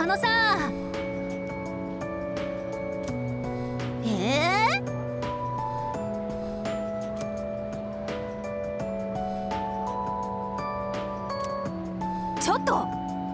のさ。ちょっと。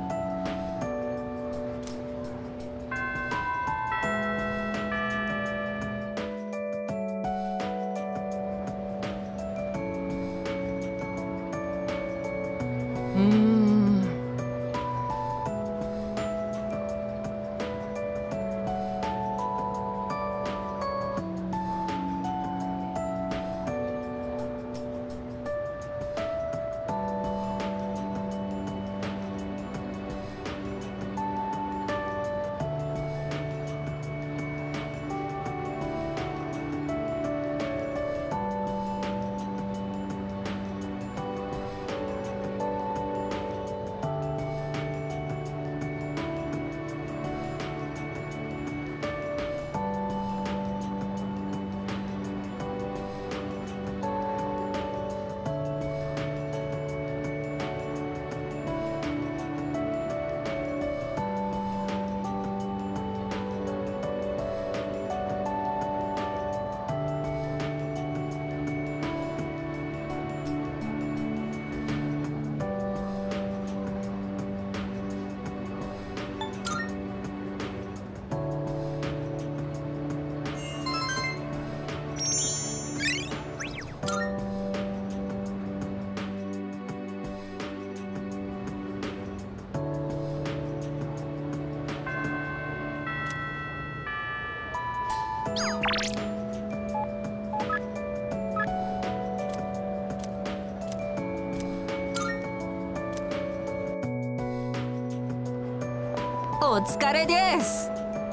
お疲れです。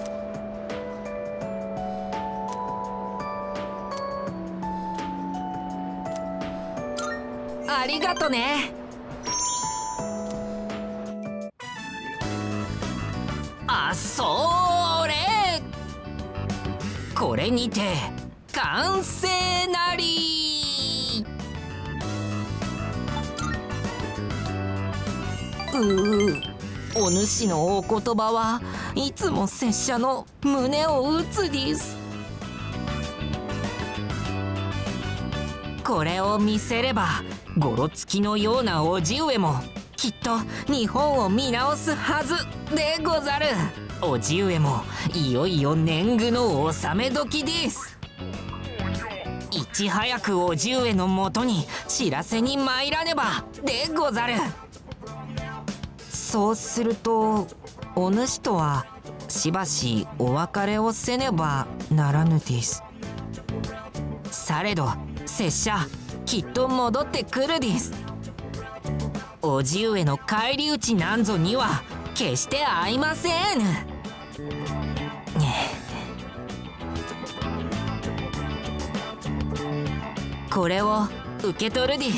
ありがとね。あ、それ。これにて完成なり。お主のお言葉はいつも拙者の胸を打つです。これを見せればゴロツキのような叔父上もきっと日本を見直すはずでござる。叔父上もいよいよ年貢の納め時です。いち早く叔父上のもとに知らせに参らねばでござる。そうするとお主とはしばしお別れをせねばならぬです。されど拙者きっと戻ってくるです。叔父上の返り討ちなんぞには決して合いません。これを受け取るです。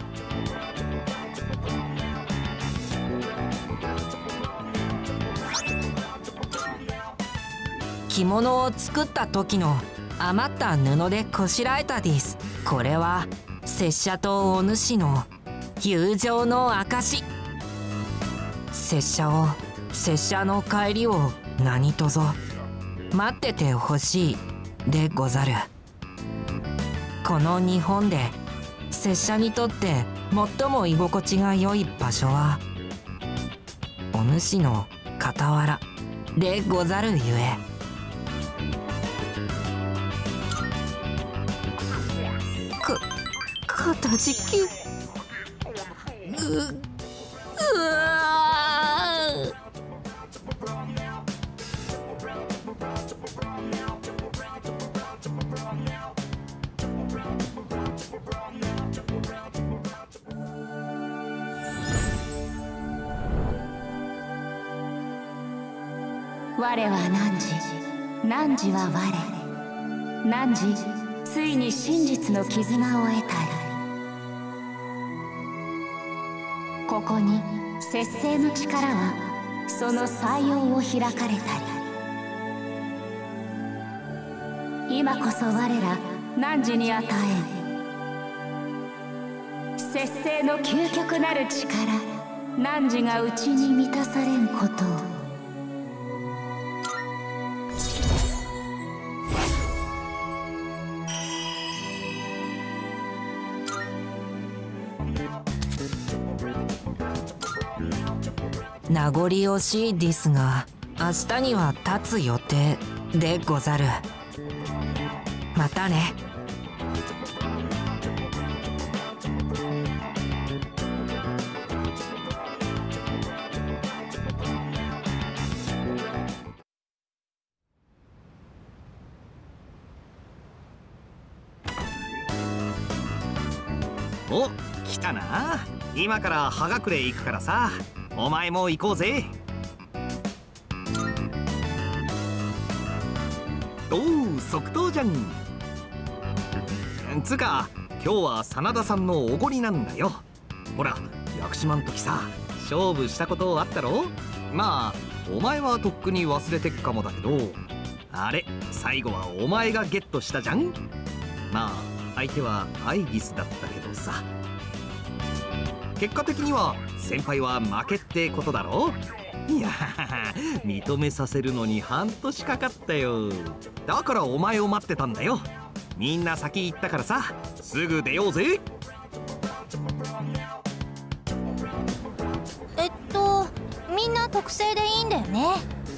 着物を作った時の余った布でこしらえたです。これは拙者とお主の友情の証。拙者の帰りを何とぞ待っててほしいでござる。この日本で拙者にとって最も居心地が良い場所はお主の傍らでござるゆえ。かたじき我は汝は我。汝ついに真実の絆を得たり。ここに節制の力はその採用を開かれたり。今こそ我ら汝に与えん節制の究極なる力、汝が内に満たされんことを。 名残惜しいですが、明日には立つ予定でござる。またね。 お、来たな。今から葉隠れ行くからさ、お前も行こうぜ。おう、即答じゃん。つか今日は真田さんのおごりなんだよ。ほら、屋久島ん時さ、勝負したことあったろ。まあお前はとっくに忘れてっかもだけど、あれ最後はお前がゲットしたじゃん。まあ相手はアイギスだったけどさ、結果的には先輩は負けってことだろ。いや認めさせるのに半年かかったよ。だからお前を待ってたんだよ。みんな先行ったからさ、すぐ出ようぜ。 みんな特製でいいんだよね。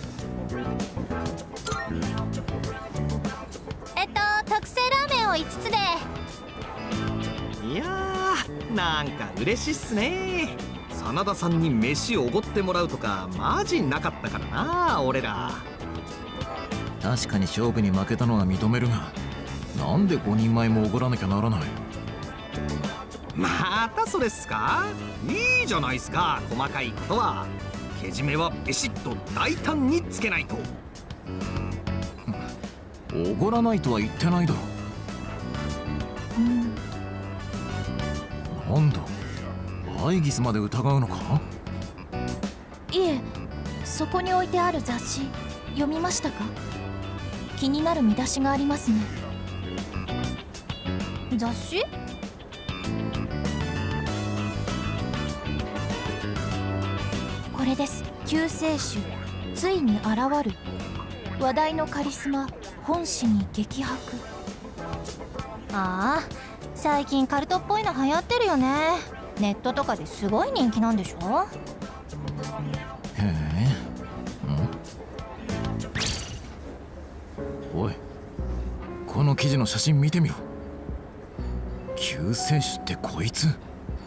特製ラーメンを5つで。 いやー、なんか嬉しいっすね。真田さんに飯おごってもらうとかマジなかったからな、俺ら。 確かに勝負に負けたのは認めるが、なんで5人前もおごらなきゃならない。 またそれっすか。いいじゃないっすか、細かいことは。けじめはビシッと大胆につけないと。 おごらないとは言ってないだろ。なんだ、アイギスまで疑うのか。 いえ、そこに置いてある雑誌読みましたか？気になる見出しがありますね。 雑誌？ これです。救世主ついに現る。話題のカリスマ本誌に激白。 ああ、最近カルトっぽいの流行ってるよね。ネットとかですごい人気なんでしょ。 へえ。おい、この記事の写真見てみろ。救世主ってこいつ？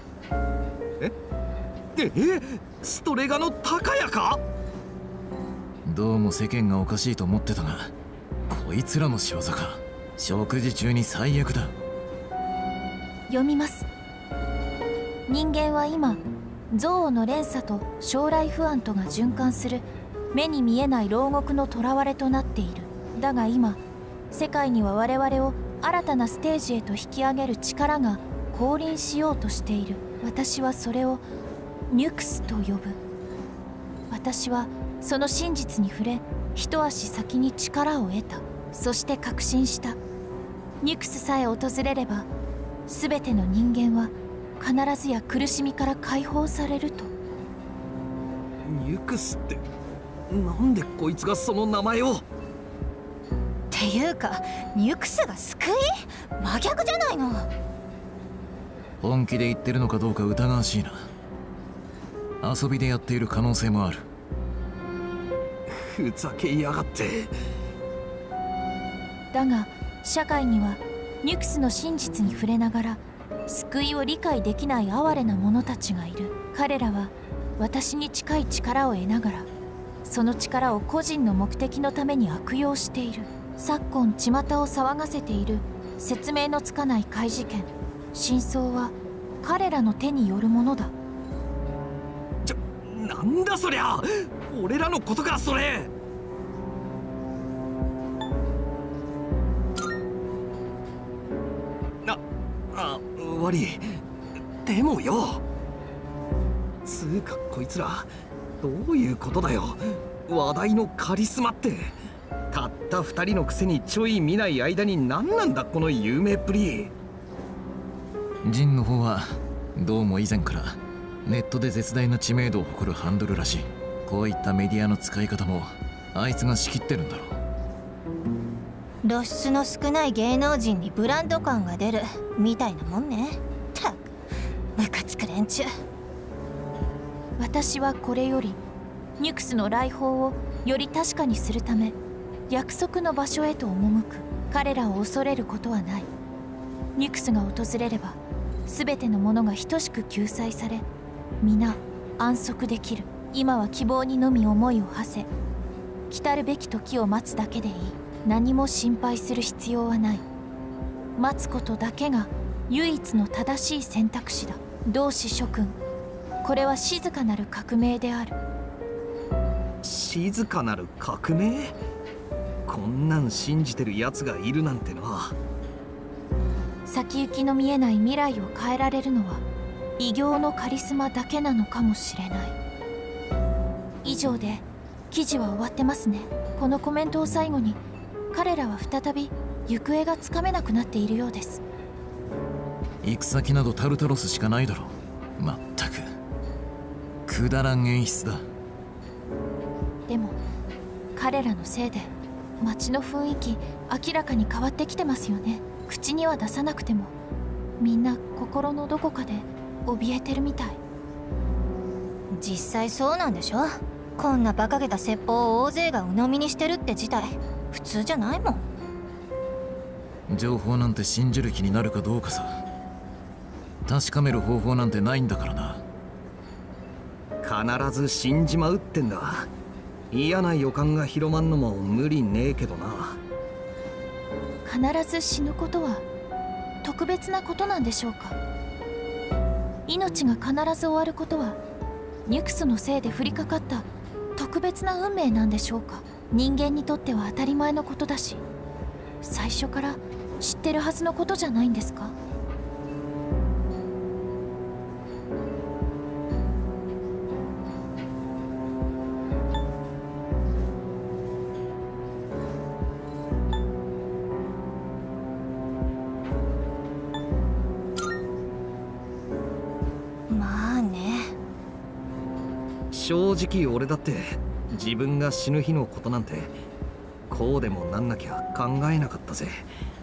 ストレガの高谷か。 どうも世間がおかしいと思ってたが、こいつらの仕業か。食事中に最悪だ。 読みます。人間は今、憎悪の連鎖と将来不安とが循環する目に見えない牢獄の囚われとなっている。だが今、世界には我々を新たなステージへと引き上げる力が降臨しようとしている。私はそれをニュクスと呼ぶ。私はその真実に触れ、一足先に力を得た。そして確信した。ニュクスさえ訪れれば、全ての人間は必ずや苦しみから解放されると。 ニュクスってなんでこいつがその名前を。 っていうか、ニュクスが救い？真逆じゃないの。 本気で言ってるのかどうか疑わしいな。遊びでやっている可能性もある。 ふざけやがって。 だが社会にはニュクスの真実に触れながら救いを理解できない哀れな者たちがいる。彼らは私に近い力を得ながら、その力を個人の目的のために悪用している。昨今巷を騒がせている説明のつかない怪事件、真相は彼らの手によるものだ。 なんだそりゃ。俺らのことかそれ。悪い。でもよ、つうかこいつらどういうことだよ。話題のカリスマってたった2人のくせにちょい見ない間に何なんだこの有名っぷり。 ジンの方はどうも以前からネットで絶大な知名度を誇るハンドルらしい。こういったメディアの使い方もあいつが仕切ってるんだろう。 露出の少ない芸能人にブランド感が出るみたいなもんね。たくムカつく連中。 私はこれよりニュクスの来訪をより確かにするため約束の場所へと赴く。彼らを恐れることはない。ニュクスが訪れれば全てのものが等しく救済され、皆安息できる。今は希望にのみ思いを馳せ、来るべき時を待つだけでいい。何も心配する必要はない。待つことだけが唯一の正しい選択肢だ。同志諸君、これは静かなる革命である。 静かなる革命？こんなん信じてるやつがいるなんてな。 先行きの見えない未来を変えられるのは異形のカリスマだけなのかもしれない。以上で記事は終わってますね。このコメントを最後に彼らは再び行方がつかめなくなっているようです。 行く先などタルタロスしかないだろう。まったくくだらん演出だ。 でも彼らのせいで街の雰囲気明らかに変わってきてますよね。口には出さなくてもみんな心のどこかで怯えてるみたい。 実際そうなんでしょ。こんな馬鹿げた説法を大勢が鵜呑みにしてるって自体普通じゃないもん。 情報なんて信じる気になるかどうかさ。確かめる方法なんてないんだからな。 必ず死んじまうってんだ。嫌な予感が広まんのも無理ねえけどな。 必ず死ぬことは特別なことなんでしょうか。命が必ず終わることはニュクスのせいで降りかかった特別な運命なんでしょうか。人間にとっては当たり前のことだし、最初から知ってるはずのことじゃないんですか。 まあね。 正直俺だって自分が死ぬ日のことなんてこうでもなんなきゃ考えなかったぜ。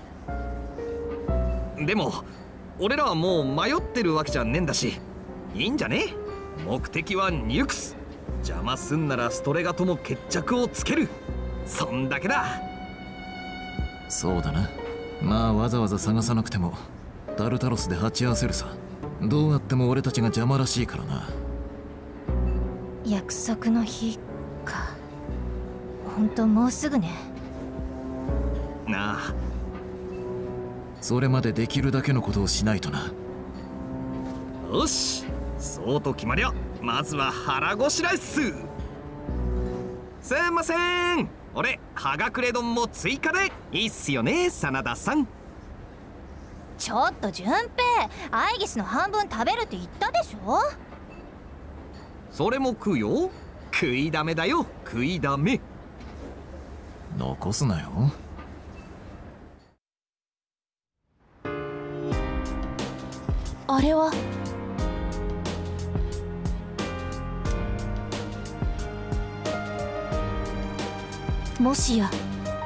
でも俺らはもう迷ってるわけじゃねえんだし、いいんじゃね？目的はニュクス。邪魔すんならストレガとも決着をつける。そんだけだ。 そうだな。まあわざわざ探さなくてもタルタロスで鉢合わせるさ。どうやっても俺たちが邪魔らしいからな。 約束の日か。ほんともうすぐね。 なあ。 それまでできるだけのことをしないとな。 よし、そうと決まりゃまずは腹ごしらえっす。すいません、俺はがくれ丼も追加でいいっすよね、真田さん。 ちょっと順平、アイギスの半分食べるって言ったでしょ。 それも食うよ。食いだめだよ、食いだめ。 残すなよ。 あれはもしや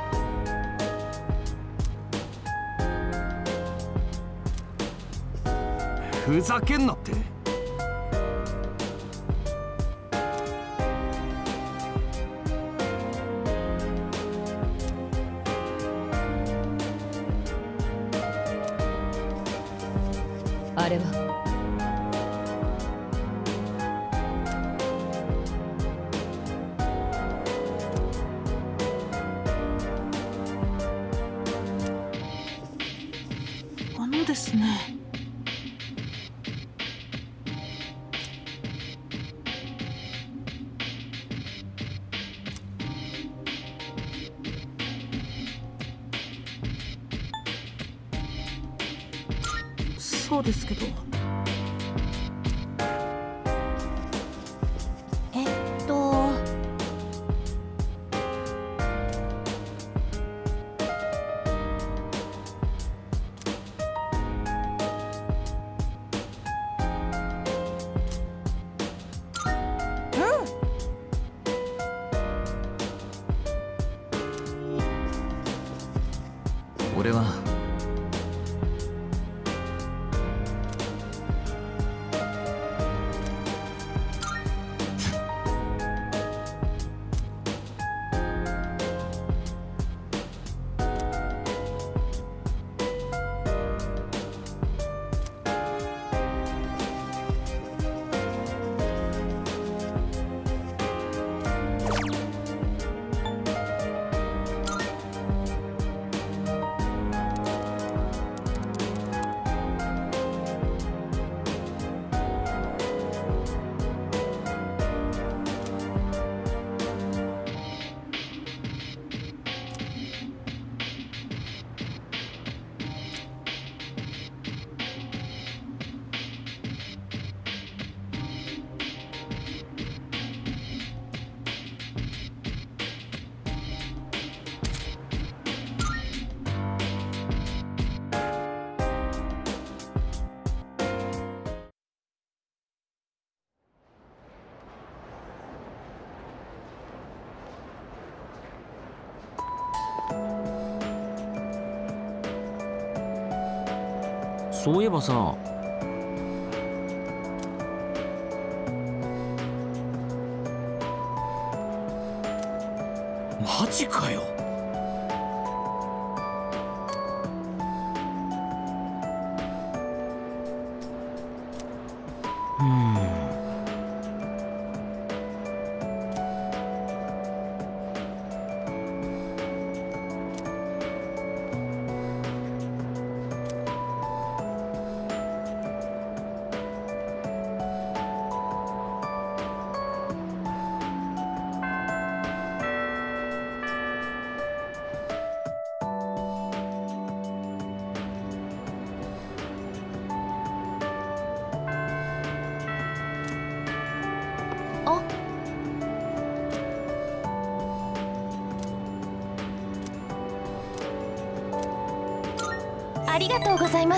ふざけんなって。 あれはですね。そうですけど。 俺はそういえばさ、 マジかよ。 ありがとうございます。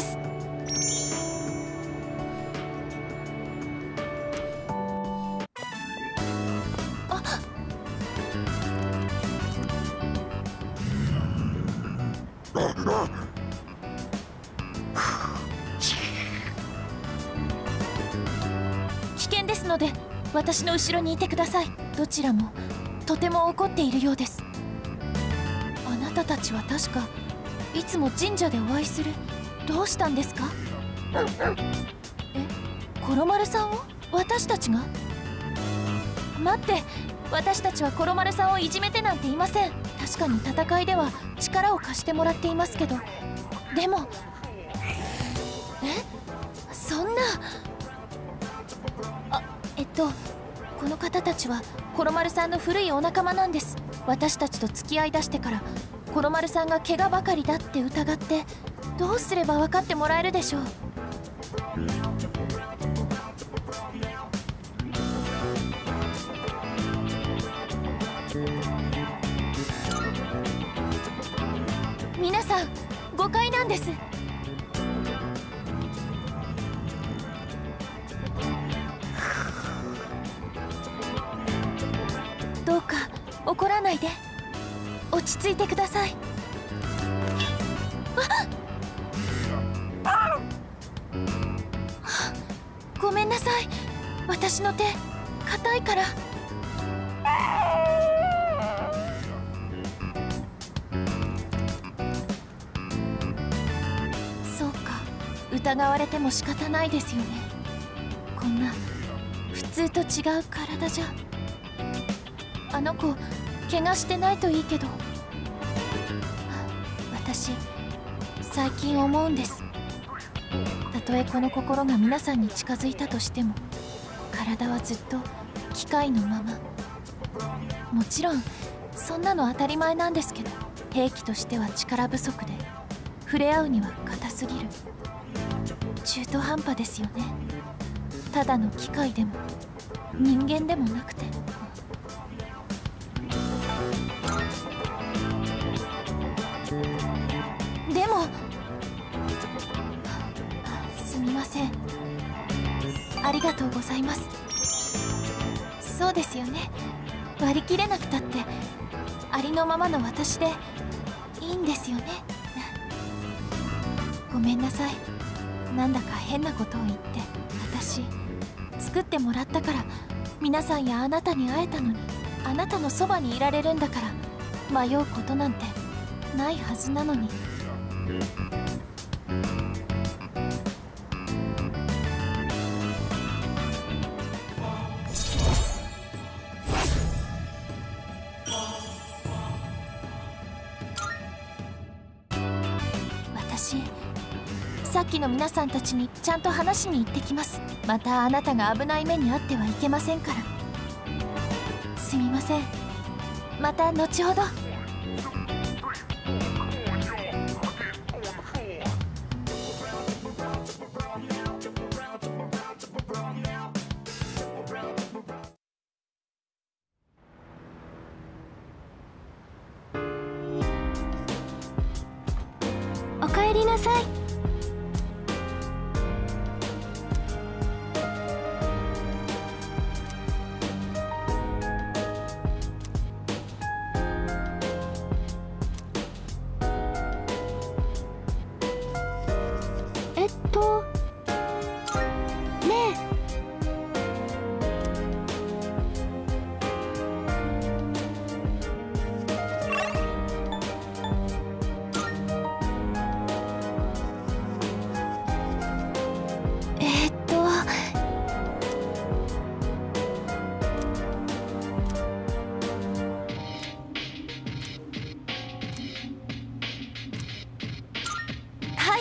危険ですので私の後ろにいてください。どちらもとても怒っているようです。あなたたちは確かいつも神社でお会いする。どうしたんですか？コロマルさんを私たちが？待って、私たちはコロマルさんをいじめてなんていません。確かに戦いでは力を貸してもらっていますけど、でもそんなこの方たちはコロマルさんの古いお仲間なんです。私たちと付き合いだしてからコロマルさんが怪我ばかりだって疑って、どうすれば分かってもらえるでしょう。皆さん誤解なんです。どうか怒らないで。落ち着いてください。ごめんなさい、私の手硬いから。そうか、疑われても仕方ないですよね。こんな普通と違う体じゃ。あの子怪我してないといいけど。私最近思うんです。たとえこの心が皆さんに近づいたとしても、体はずっと機械のまま。もちろんそんなの当たり前なんですけど、兵器としては力不足で触れ合うには硬すぎる。中途半端ですよね。ただの機械でも人間でもなくて。でもすみません。ありがとうございます。そうですよね、割り切れなくたってありのままの私でいいんですよね。ごめんなさい、なんだか変なことを言って。私作ってもらったから皆さんやあなたに会えたのに、あなたのそばにいられるんだから迷うことなんてないはずなのに。私さっきの皆さんたちにちゃんと話しに行ってきます。またあなたが危ない目に遭ってはいけませんから。すみません、また後ほど。おかえりなさい。 ねえ。はい。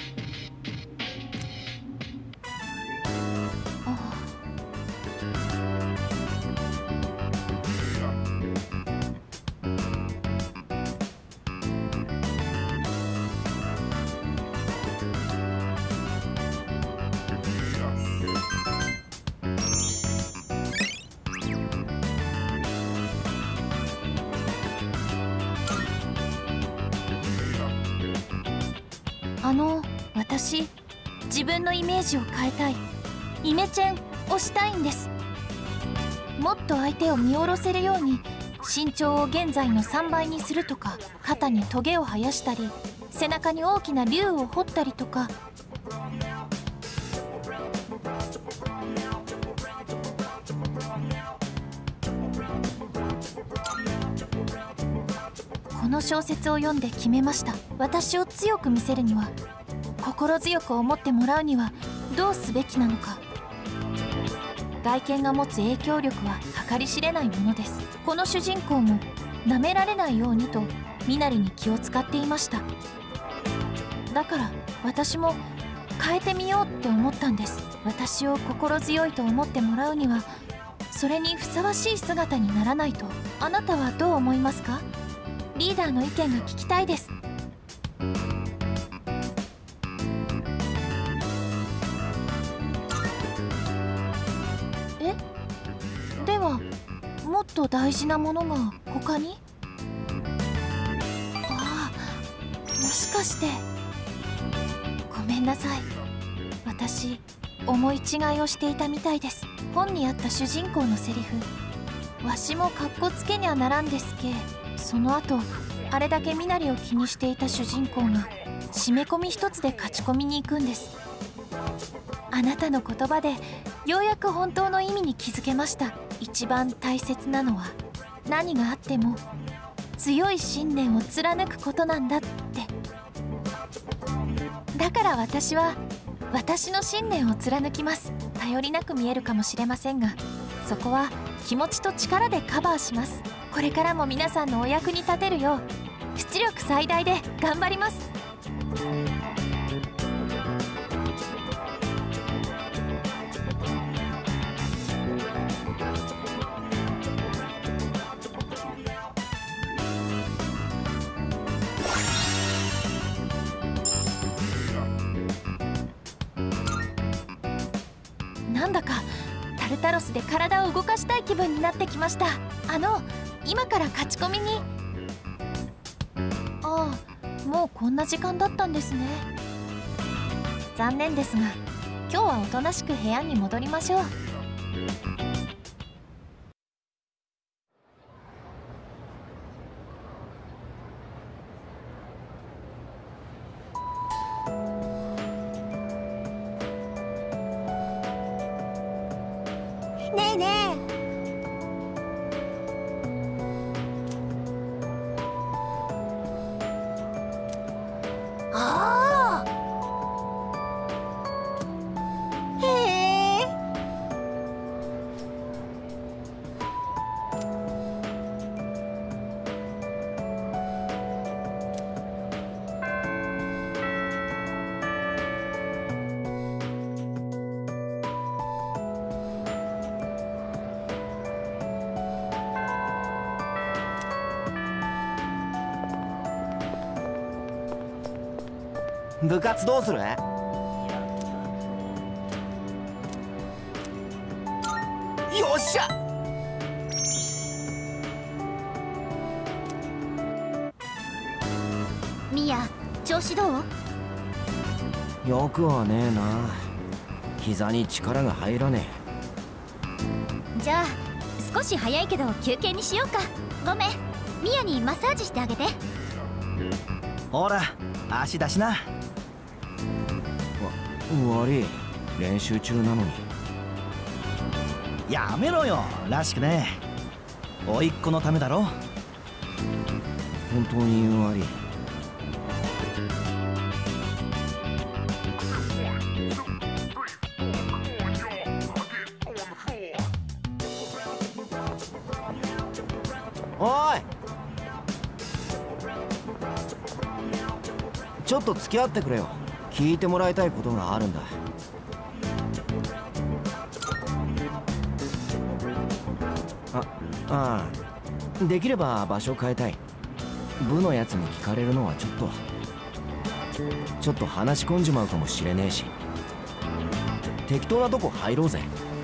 私、自分のイメージを変えたい。イメチェンをしたいんです。もっと相手を見下ろせるように身長を現在の3倍にするとか、肩にトゲを生やしたり、背中に大きな竜を彫ったりとか。この小説を読んで決めました。私を強く見せるには、心強く思ってもらうにはどうすべきなのか。外見が持つ影響力は計り知れないものです。この主人公も舐められないようにと身なりに気を使っていました。だから私も変えてみようって思ったんです。私を心強いと思ってもらうには、それにふさわしい姿にならないと。あなたはどう思いますか？リーダーの意見が聞きたいです。ではもっと大事なものが他に？ああ、もしかして。ごめんなさい、私思い違いをしていたみたいです。本にあった主人公のセリフ、わしもかっこつけにゃならんですけ。その後あれだけ身なりを気にしていた主人公が締め込み一つで勝ち込みに行くんです。あなたの言葉でようやく本当の意味に気づけました。一番大切なのは何があっても強い信念を貫くことなんだって。だから私は私の信念を貫きます。頼りなく見えるかもしれませんが、そこは気持ちと力でカバーします。これからも皆さんのお役に立てるよう出力最大で頑張ります。なんだかタルタロスで体を動かしたい気分になってきました。今から勝ち込みに。ああ、もうこんな時間だったんですね。残念ですが今日はおとなしく部屋に戻りましょう。 ねえねえ、ああ、へえ。 部活どうする？よっしゃ！ ミヤ、調子どう？ よくはねえな。膝に力が入らねじゃあ少し早いけど休憩にしようか。ごめん、ミヤにマッサージしてあげて。 え。ほら足出しな。 悪い、練習中なのに。 やめろよ、らしくねえ。甥っ子のためだろ。 本当に悪い。おい、ちょっと付き合ってくれよ。聞いてもらいたいことがあるんだ。ああ、できれば場所変えたい。部のやつに聞かれるのはちょっと話し込んじまうかもしれねえし、適当なとこ入ろうぜ。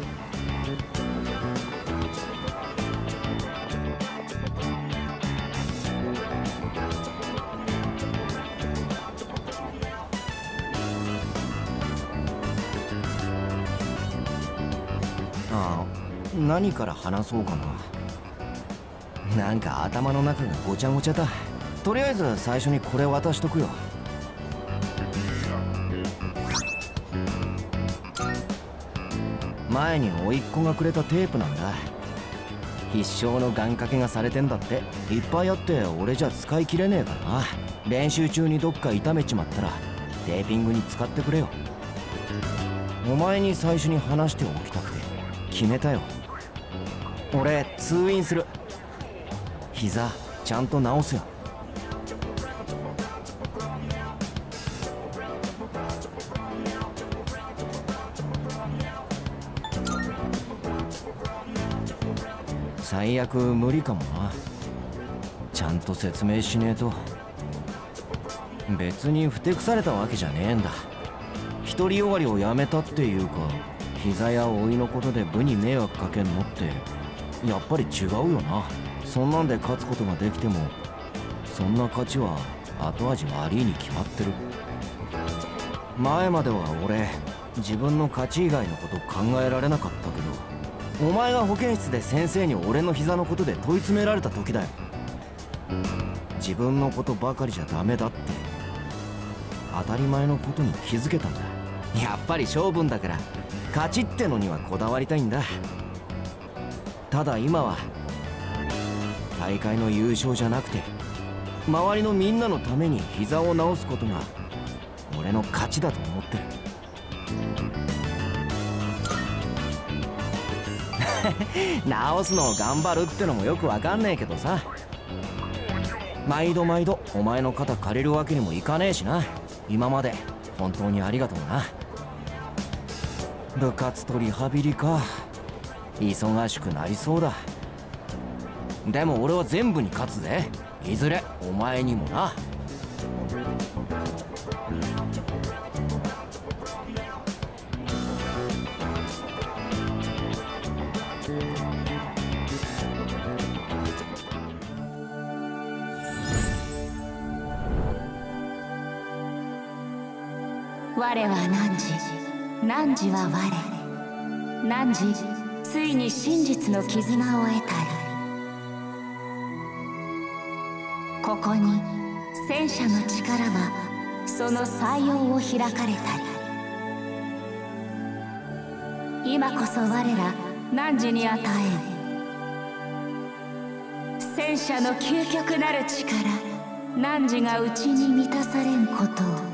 何から話そうかな。なんか頭の中がごちゃごちゃだ。とりあえず最初にこれ渡しとくよ。前に甥っ子がくれたテープなんだ。必勝の願掛けがされてんだって。いっぱいあって俺じゃ使い切れねえからな。練習中にどっか痛めちまったらテーピングに使ってくれよ。お前に最初に話しておきたくて決めたよ。俺通院する。膝ちゃんと治すよ。最悪無理かもな。ちゃんと説明しねえと。別にふてくされたわけじゃねえんだ。独りよがりをやめたっていうか、膝や老いのことで部に迷惑かけんのってやっぱり違うよな。そんなんで勝つことができても、そんな勝ちは後味悪いに決まってる。前までは俺自分の勝ち以外のこと考えられなかったけど、お前が保健室で先生に俺の膝のことで問い詰められた時だよ。自分のことばかりじゃダメだって当たり前のことに気づけたんだ。やっぱり勝負んだから勝ちってのにはこだわりたいんだ。ただ今は大会の優勝じゃなくて、周りのみんなのために膝を治すことが俺の勝ちだと思ってる。治すのを頑張るってのもよくわかんねえけどさ、毎度毎度お前の肩借りるわけにもいかねえしな。今まで本当にありがとうな。部活とリハビリか、忙しくなりそうだ。でも俺は全部に勝つぜ、いずれお前にもな。 我は汝は我。汝ついに真実の絆を得たり、ここに戦車の力はその採用を開かれたり、今こそ我ら汝に与えん戦車の究極なる力、汝が内に満たされんことを。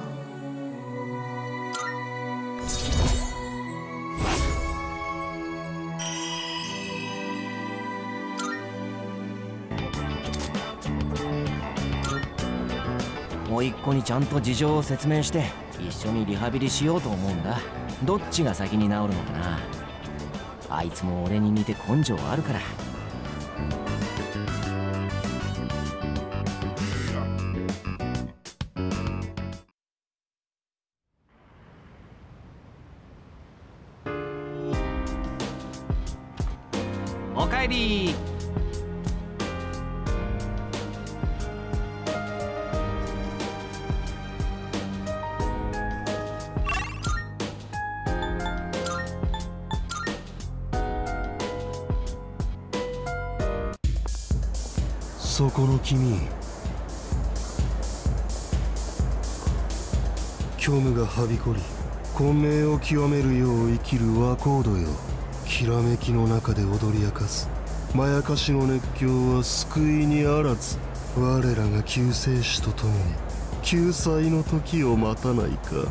甥っ子にちゃんと事情を説明して一緒にリハビリしようと思うんだ。どっちが先に治るのかな。あいつも俺に似て根性あるから。 おかえり。 そこの君、虚無がはびこり混迷を極めるよう生きる和コードよ。きらめきの中で踊り明かすまやかしの熱狂は救いにあらず。我らが救世主と共に救済の時を待たないか。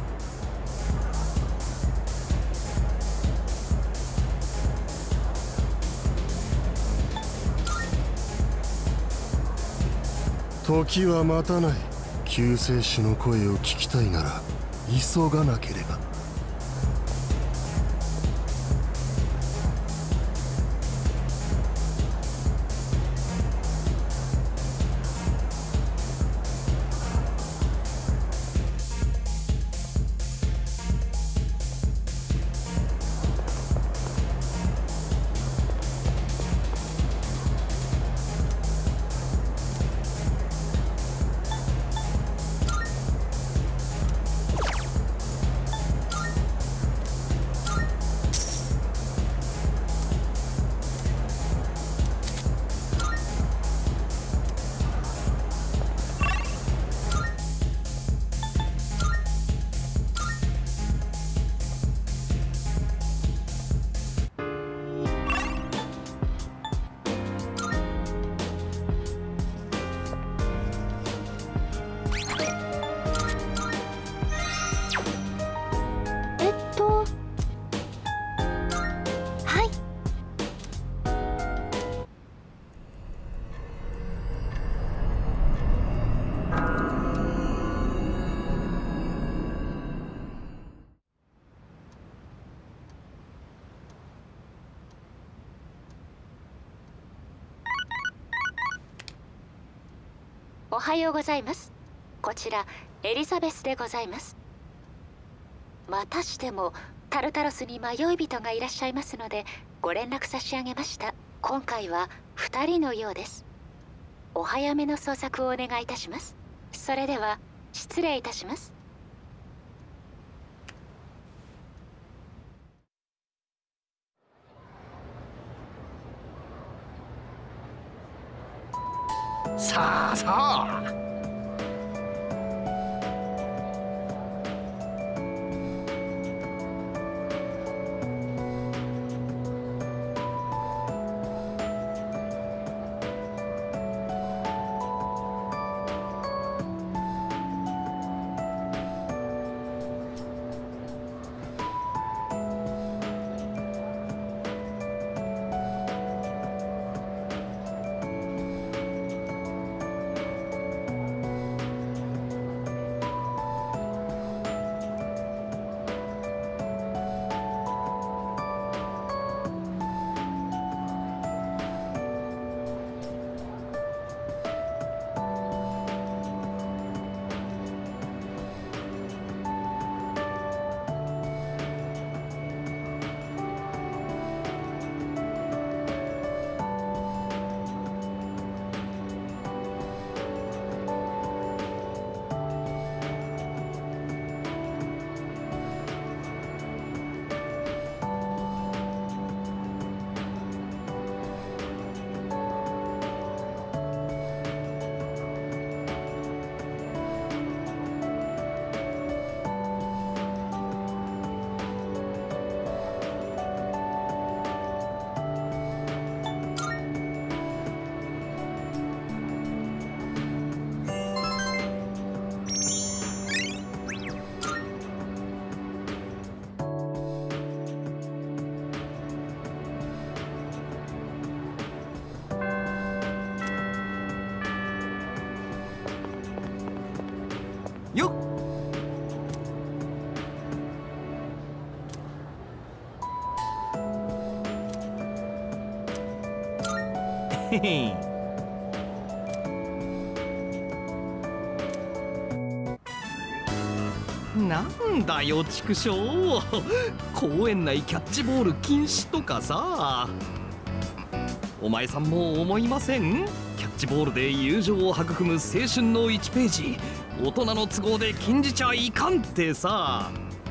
時は待たない。救世主の声を聞きたいなら急がなければ。 おはようございます。こちらエリザベスでございます。またしてもタルタロスに迷い人がいらっしゃいますのでご連絡差し上げました。今回は2人のようです。お早めの捜索をお願いいたします。それでは失礼いたします。 さあさあ、 よっへへなんだよ畜生公園内キャッチボール禁止とかさ。お前さんも思いません？キャッチボールで友情を育む青春の1ページ大人の都合で禁じちゃいかんってさ。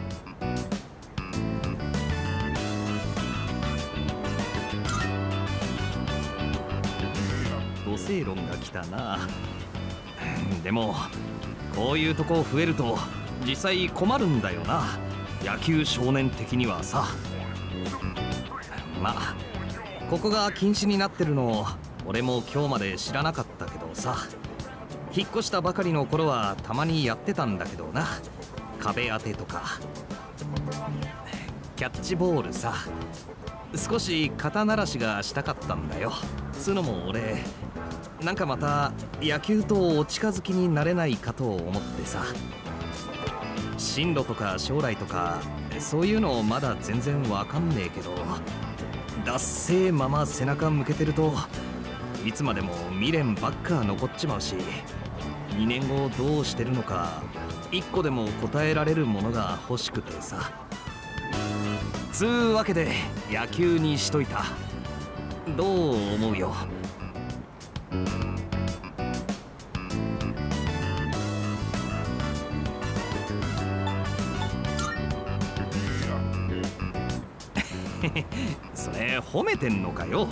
土星論が来たな。でもこういうとこ増えると実際困るんだよな。 野球少年的にはさ。まあここが禁止になってるの俺も今日まで知らなかったけどさ。引っ越したばかりの頃はたまにやってたんだけどな。壁当てとかキャッチボールさ。少し肩慣らしがしたかったんだよ。つうのも俺なんかまた野球とお近づきになれないかと思ってさ。進路とか将来とかそういうのまだ全然わかんねえけど、だっせえまま背中向けてるといつまでも未練ばっか残っちまうし、2年後どうしてるのか1個でも答えられるものが欲しくてさ。つうわけで野球にしといた。どう思うよ？それ褒めてんのかよ。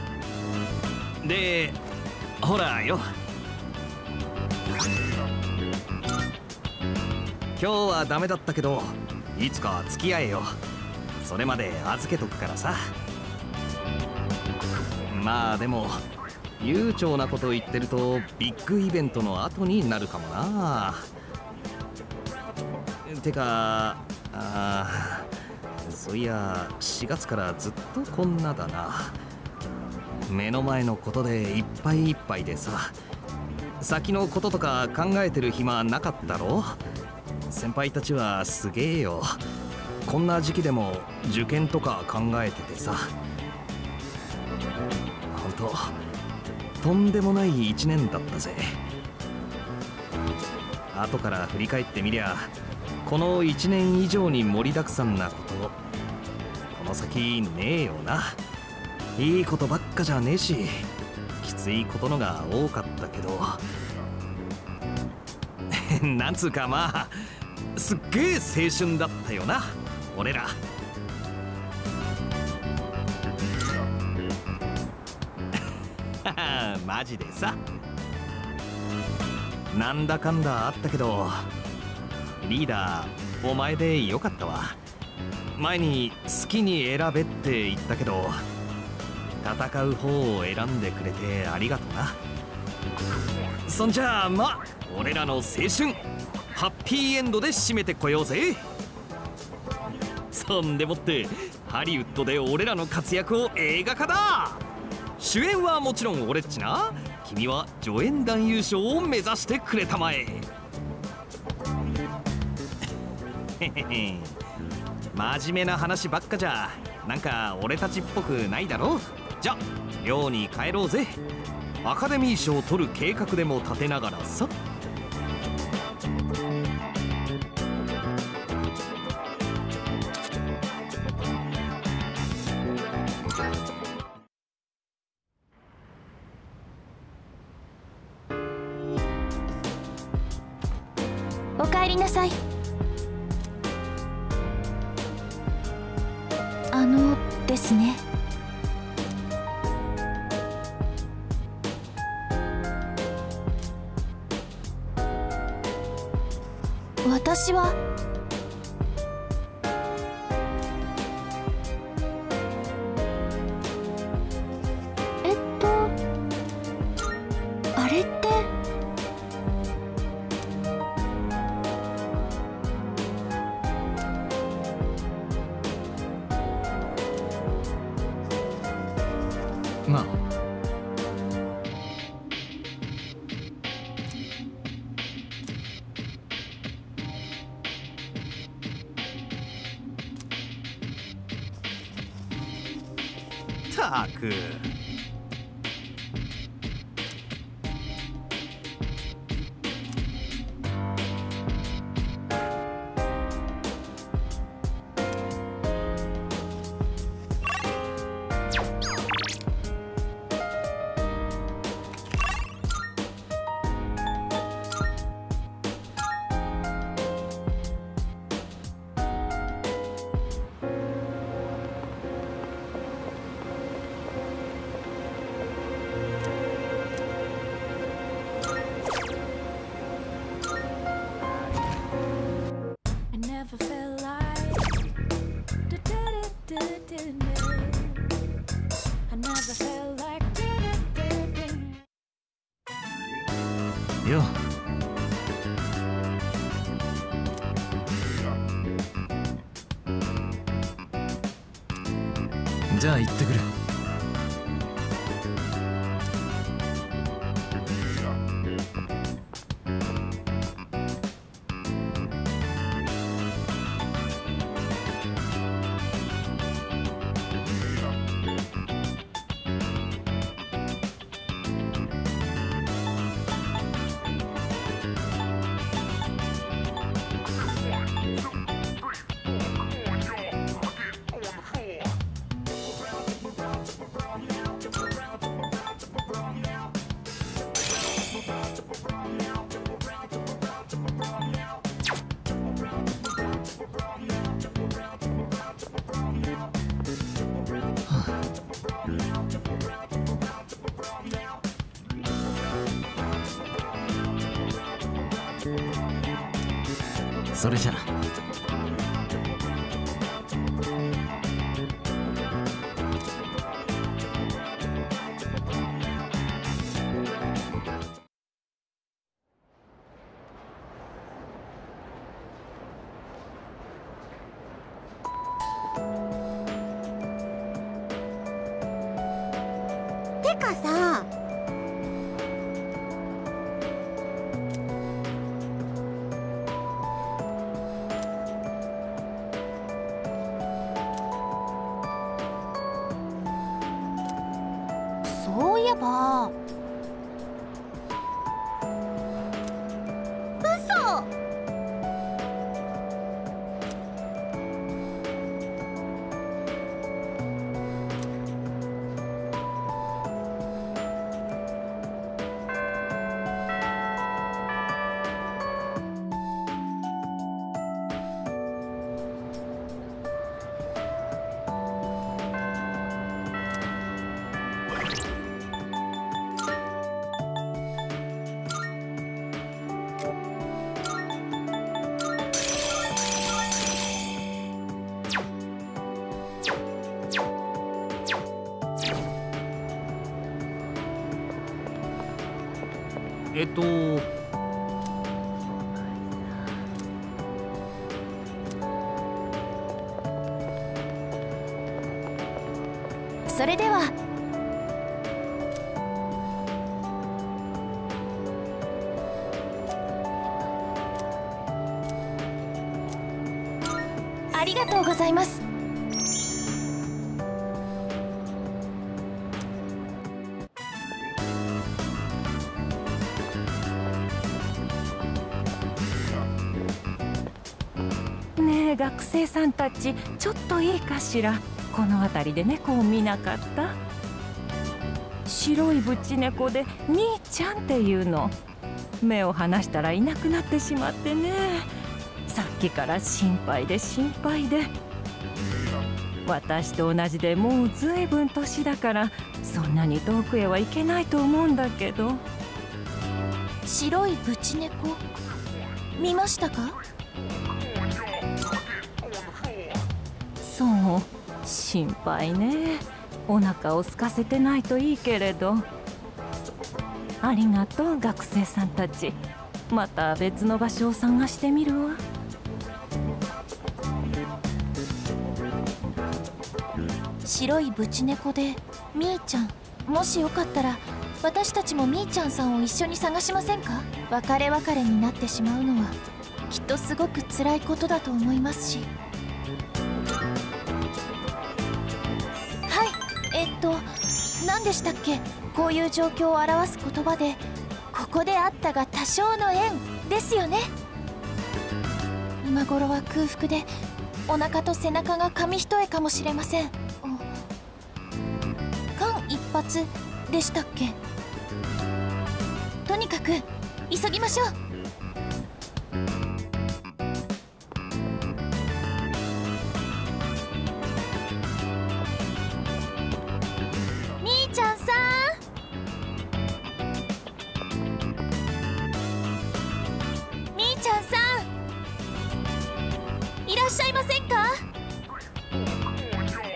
でほらよ、今日はダメだったけどいつか付き合えよ。それまで預けとくからさ。まあでも悠長なこと言ってるとビッグイベントの後になるかもな。てかそういや4月からずっとこんなだな。目の前のことでいっぱいいっぱいでさ、先のこととか考えてる暇なかったろ。先輩たちはすげえよ。こんな時期でも受験とか考えててさ。ほんととんでもない1年だったぜ。後から振り返ってみりゃこの1年以上に盛りだくさんなことこの先ねえよな。いいことばっかじゃねえしきついことのが多かったけどなんつうかまあすっげえ青春だったよな俺ら。マジでさ。なんだかんだあったけどリーダーお前でよかったわ。前に好きに選べって言ったけど戦う方を選んでくれてありがとな。そんじゃあま俺らの青春ハッピーエンドで締めてこようぜ。そんでもってハリウッドで俺らの活躍を映画化だ。主演はもちろん俺っちな。君は助演男優賞を目指してくれたまえ。真面目な話ばっかじゃなんか俺たちっぽくないだろ。じゃ寮に帰ろうぜ。アカデミー賞を取る計画でも立てながらさ。 おかえりなさい。ですね。私はあれってまあったく I never felt like よ。じゃあ行ってくる。それじゃ。 てかさ、そういえば嘘。それではありがとうございます。 ねえ学生さんたち、ちょっといいかしら。この辺りで猫を見なかった？白いぶち猫でみーちゃんっていうの。目を離したらいなくなってしまってね。さっきから心配で心配で。私と同じでもうずいぶん年だからそんなに遠くへは行けないと思うんだけど。 白いぶち猫見ましたか？ そう、心配ね。お腹を空かせてないといいけれど。ありがとう学生さんたち。また別の場所を探してみるわ。 白いぶち猫でみーちゃん、もしよかったら私たちもみーちゃんさんを一緒に探しませんか？別れ別れになってしまうのはきっとすごく辛いことだと思いますし。はい、何でしたっけ？こういう状況を表す言葉でここであったが多少の縁ですよね。今頃は空腹でお腹と背中が紙一重かもしれません。間一髪でしたっけ？とにかく急ぎましょう。みーちゃんさん、みーちゃんさん、いらっしゃいませんか？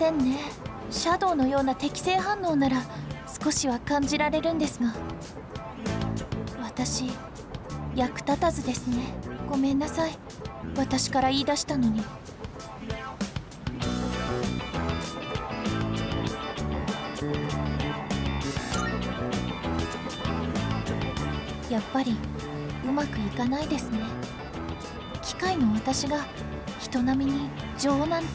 せんね。シャドウのような適正反応なら少しは感じられるんですが、私役立たずですね。ごめんなさい、私から言い出したのに。やっぱりうまくいかないですね。機械の私が人並みに女王なんて。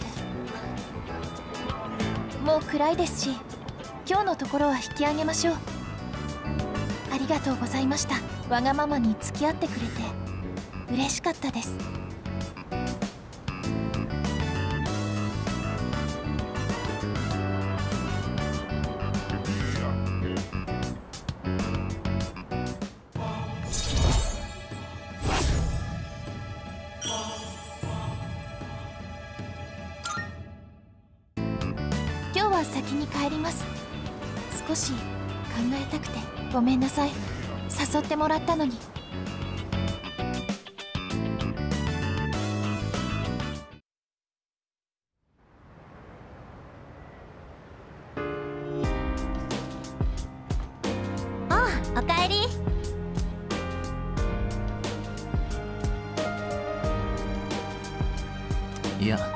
もう暗いですし、今日のところは引き上げましょう。ありがとうございました。わがままに付き合ってくれて嬉しかったです。今日は先に帰ります。少し考えたくてごめんなさい。誘ってもらったのに。 おかえり。 いや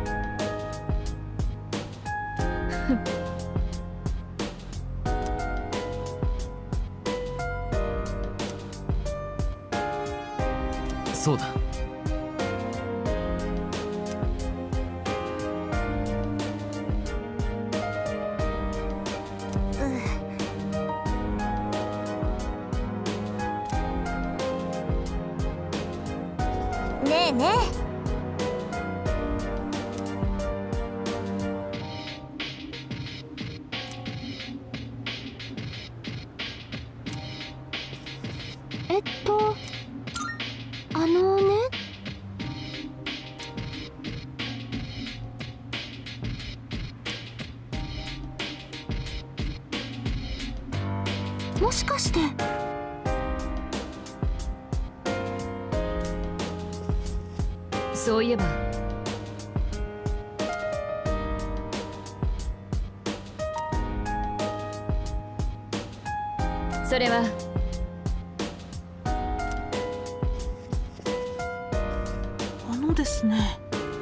そうだ。 ねえねえ。もしかしてそういえばそれはですね。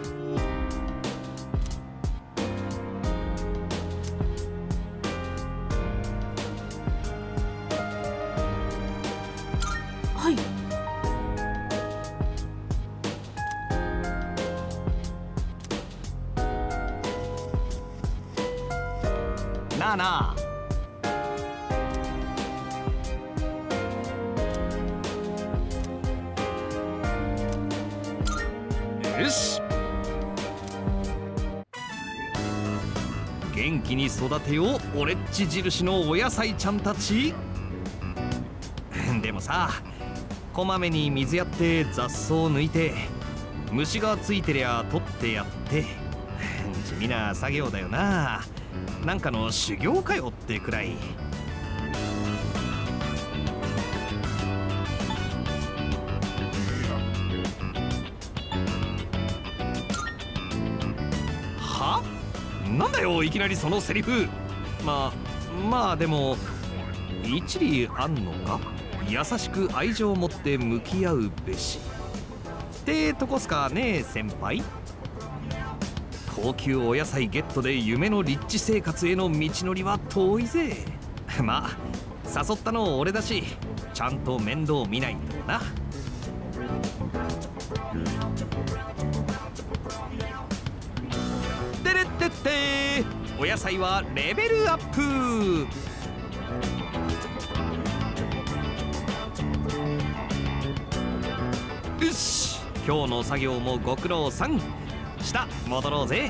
はい。 なあなあ、よし、元気に育てよう俺っち印のお野菜ちゃんたち。でもさ、こまめに水やって雑草抜いて虫がついてりゃ取ってやって地味な作業だよな。なんかの修行かよってくらい。は？なんだよいきなりそのセリフ。まあでも一理あんのか。優しく愛情を持って向き合うべしってとこすかね先輩。高級お野菜ゲットで夢のリッチ生活への道のりは遠いぜ。まあ誘ったの俺だしちゃんと面倒見ないとな。てれってってお野菜はレベルアップ。よし、今日の作業もご苦労さん。下戻ろうぜ。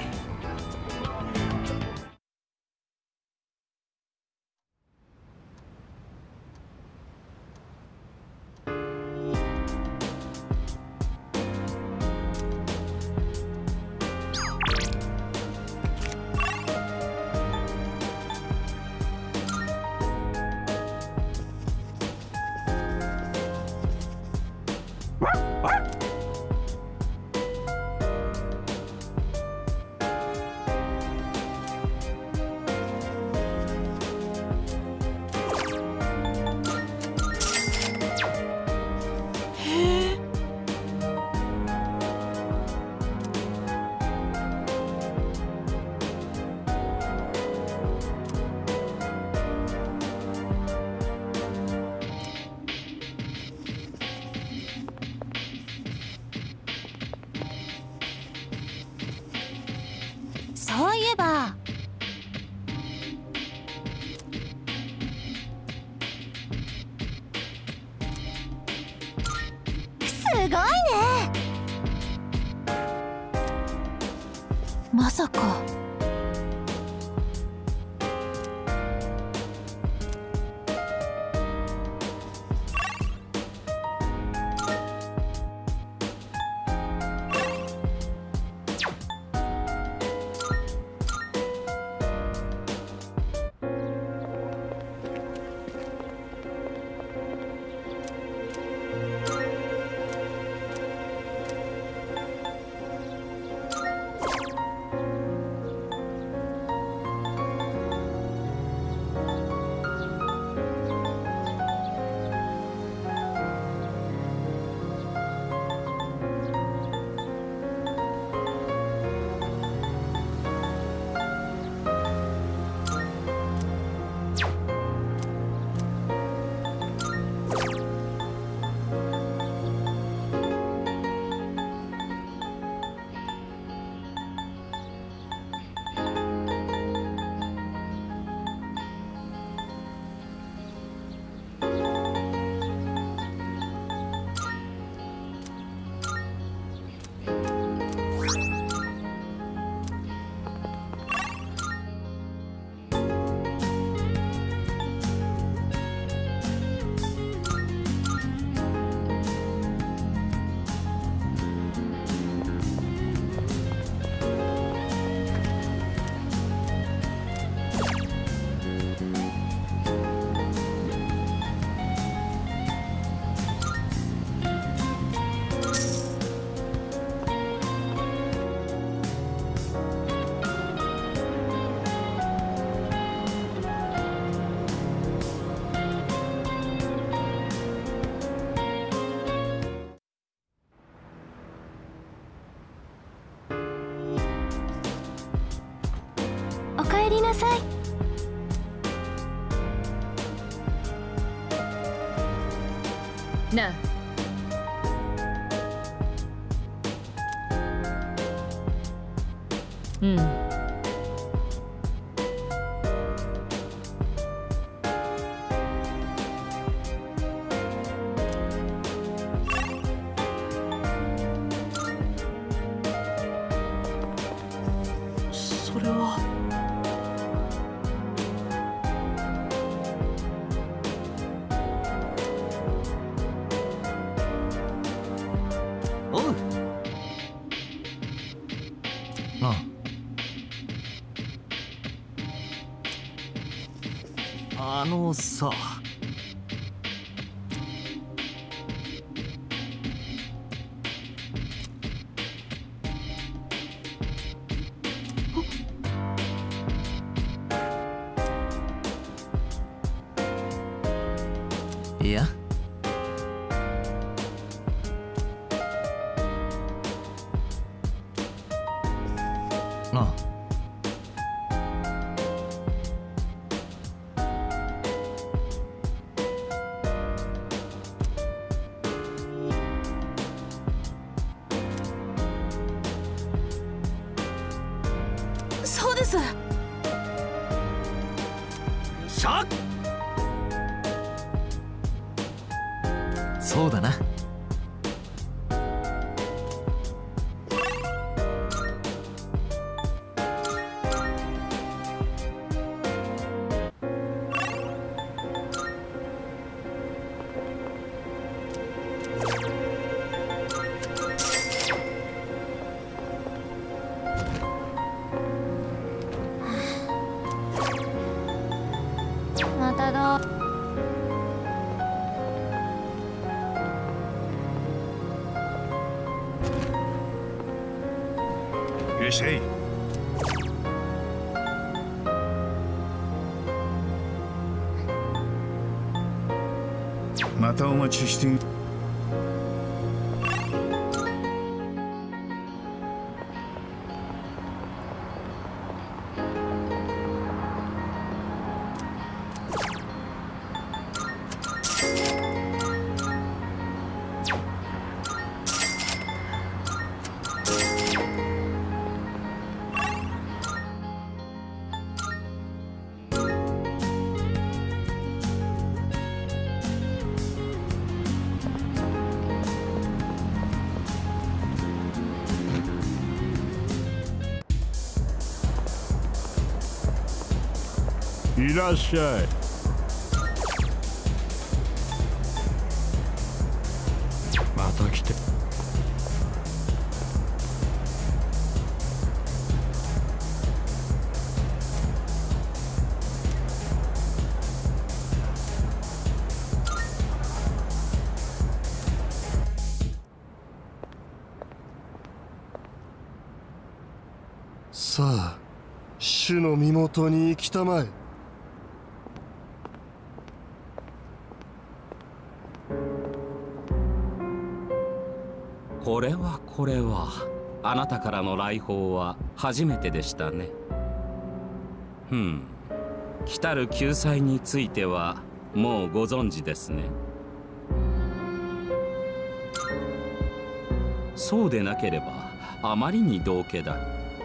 ごいね。 まさか。 おかえりなさい。 なあ、うん。 それは。 おう。さ。 いや、ああ、 そうです。 しゃっ、 そうだな。 まただ。 いらっしゃい。またお待ちしている。 いらっしゃい。また来て。 さあ、主の身元に行きたまえ。 これはあなたからの来訪は初めてでしたね。来たる救済についてはもうご存知ですね。そうでなければあまりに道家だ。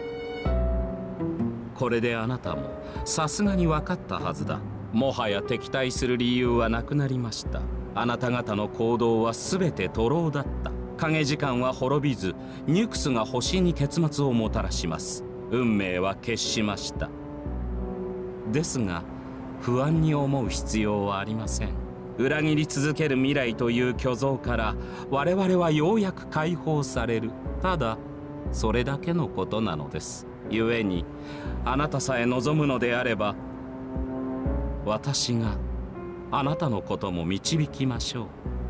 これであなたもさすがに分かったはずだ。もはや敵対する理由はなくなりました。あなた方の行動は全て徒労だった。影時間は滅びず、ニュクスが星に結末をもたらします。運命は決しました。ですが不安に思う必要はありません。裏切り続ける未来という虚像から我々はようやく解放される。ただそれだけのことなのです。故にあなたさえ望むのであれば、私があなたのことも導きましょう。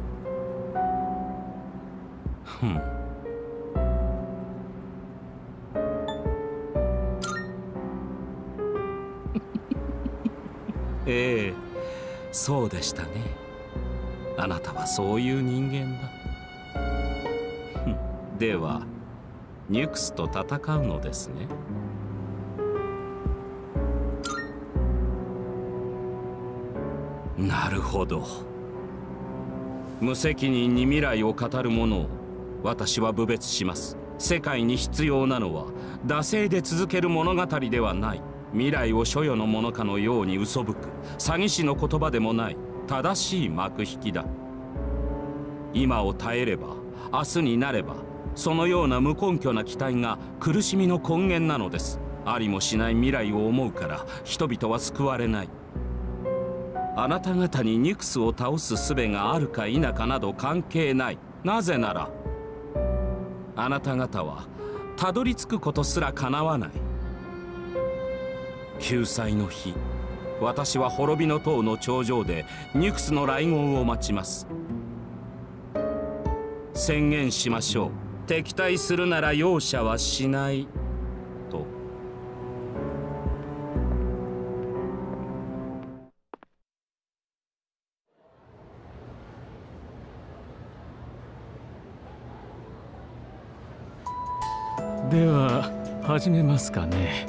ええ、そうでしたね。あなたはそういう人間だ。ではニュクスと戦うのですね。なるほど。無責任に未来を語る者を私は侮蔑します。世界に必要なのは惰性で続ける物語ではない。未来を所有のものかのように嘘吹く詐欺師の言葉でもない。正しい幕引きだ。今を耐えれば明日になれば、そのような無根拠な期待が苦しみの根源なのです。ありもしない未来を思うから人々は救われない。あなた方にニュクスを倒す術があるか否かなど関係ない。なぜならあなた方はたどり着くことすらかなわない。救済の日、私は滅びの塔の頂上でニュクスの来訪を待ちます。宣言しましょう。敵対するなら容赦はしないと。 では始めますかね。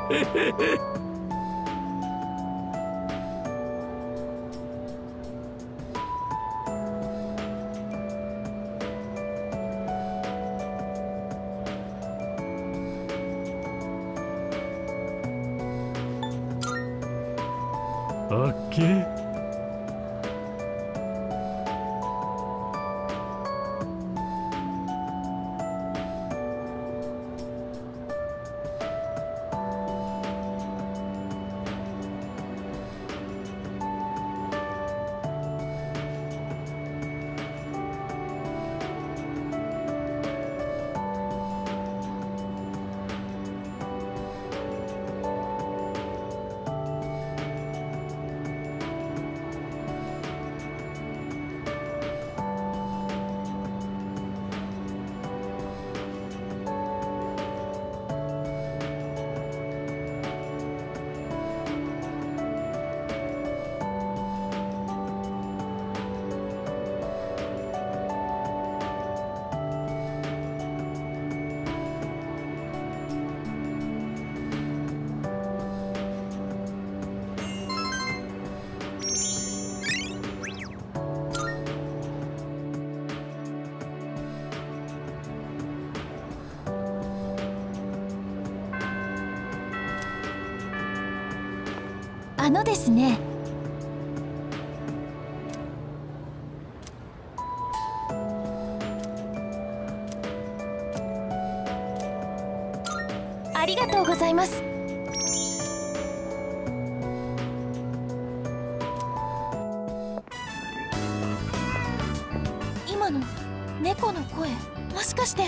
オッケー。 ですね。ありがとうございます。今の猫の声、もしかして。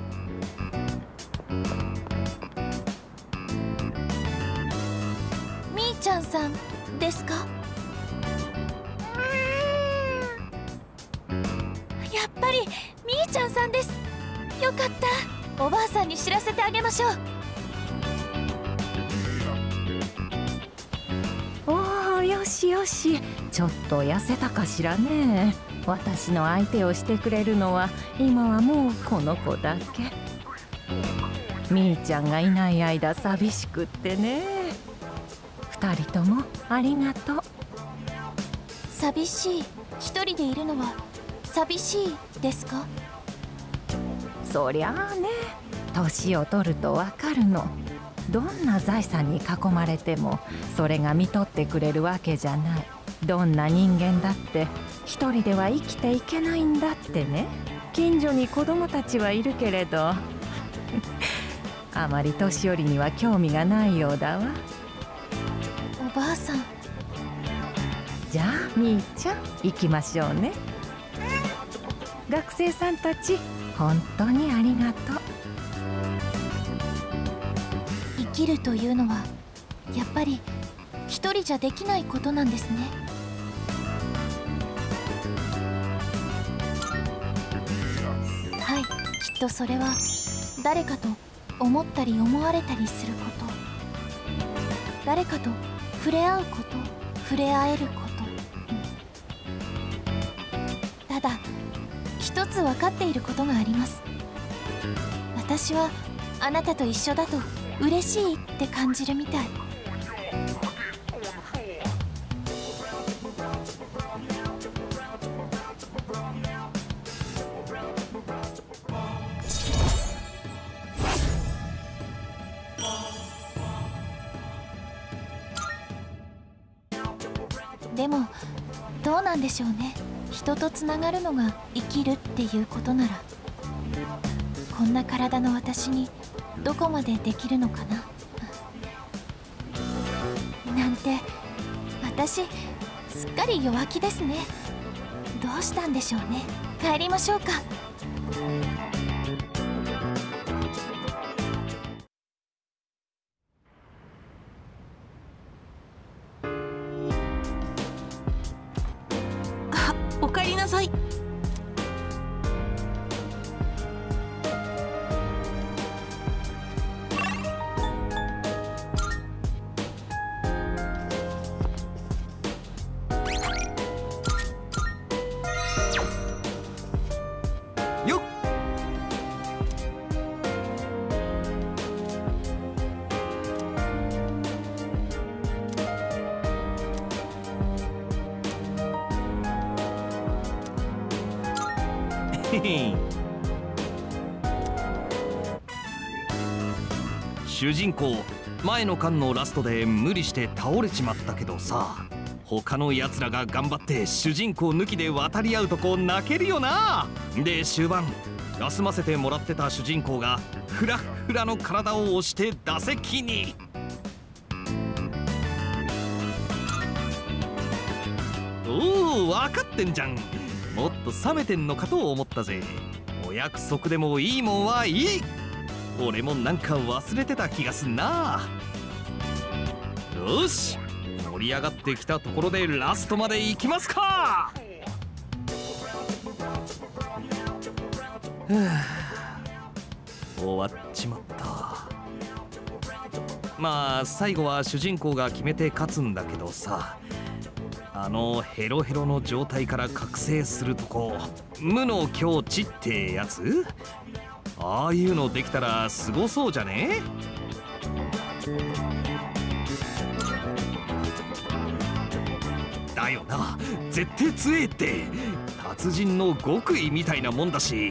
みーちゃんさんですか？やっぱりみーちゃんさんです。よかった。おばあさんに知らせてあげましょう。 おお、よしよし。ちょっと痩せたかしらね。私の相手をしてくれるのは今はもうこの子だけ。みーちゃんがいない間寂しくってね。二人ともありがとう。 寂しい、一人でいるのは寂しいですか？ そりゃあね、年を取るとわかるの。どんな財産に囲まれてもそれが見とってくれるわけじゃない。どんな人間だって一人では生きていけないんだってね。近所に子供たちはいるけれどあまり年寄りには興味がないようだわ。 おばあさん。 じゃあみーちゃん、行きましょうね。学生さんたち、本当にありがとう。 生きるというのはやっぱり一人じゃできないことなんですね。はい、きっとそれは誰かと思ったり思われたりすること、誰かと触れ合うこと、触れ合えること、ただ一つ分かっていることがあります。私はあなたと一緒だと嬉しいって感じるみたい。でもどうなんでしょうね。人とつながるのが生きるっていうことなら、こんな体の私にどこまでできるのかななんて。私すっかり弱気ですね。どうしたんでしょうね。帰りましょうか。 おかえりなさい。 よっ。 主人公前の巻のラストで無理して倒れちまったけどさ、他のやつらが頑張って主人公抜きで渡り合うとこ泣けるよな。で終盤休ませてもらってた主人公がフラフラの体を押して打席に。おお、分かってんじゃん。もっと冷めてんのかと思ったぜ。お約束でもいいもんはいい。俺もなんか忘れてた気がすんな。よし、盛り上がってきたところでラストまで行きますか。終わっちまった。まあ最後は主人公が決めて勝つんだけどさ、あのヘロヘロの状態から覚醒するとこ、無の境地ってやつ、ああいうのできたらすごそうじゃね？だよな、絶対強えって。達人の極意みたいなもんだし、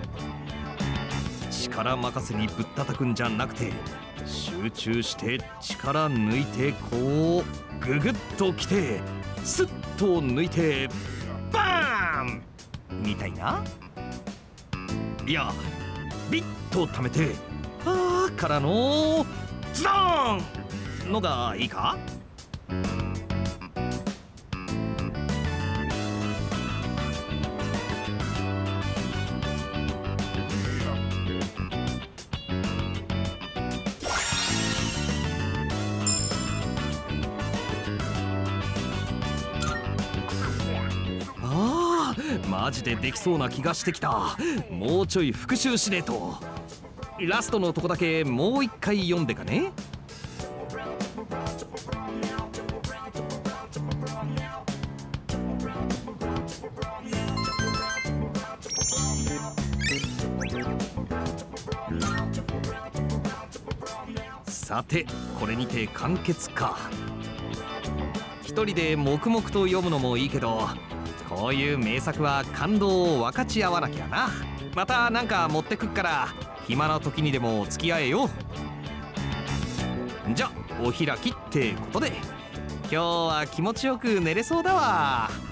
力任せにぶったたくんじゃなくて、集中して力抜いてこうググッときてスッと抜いてバーンみたいな。いや、ビッと溜めてあーからのズドーンのがいいか。マジでできそうな気がしてきた。もうちょい復習しねえと。ラストのとこだけもう一回読んでかね。さてこれにて完結か。一人で黙々と読むのもいいけど、こういう名作は感動を分かち合わなきゃな。またなんか持ってくっから暇な時にでも付き合えよ。じゃお開きってことで、今日は気持ちよく寝れそうだわ。